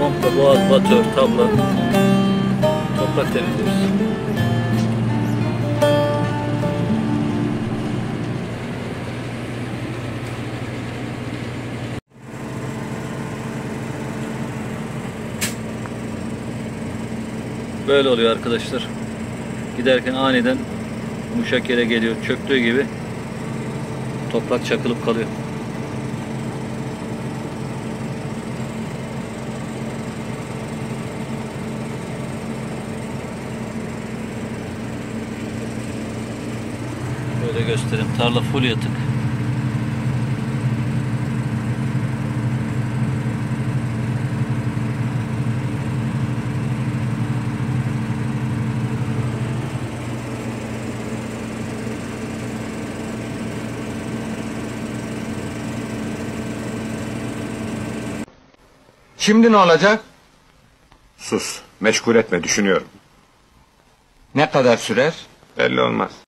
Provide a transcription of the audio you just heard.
komple boğaz, batör, tabla, toprak temizliyoruz. Böyle oluyor arkadaşlar. Giderken aniden yumuşak yere geliyor. Çöktüğü gibi toprak çakılıp kalıyor. Böyle göstereyim. Tarla full yatık. Şimdi ne olacak? Sus, meşgul etme, düşünüyorum. Ne kadar sürer? Belli olmaz.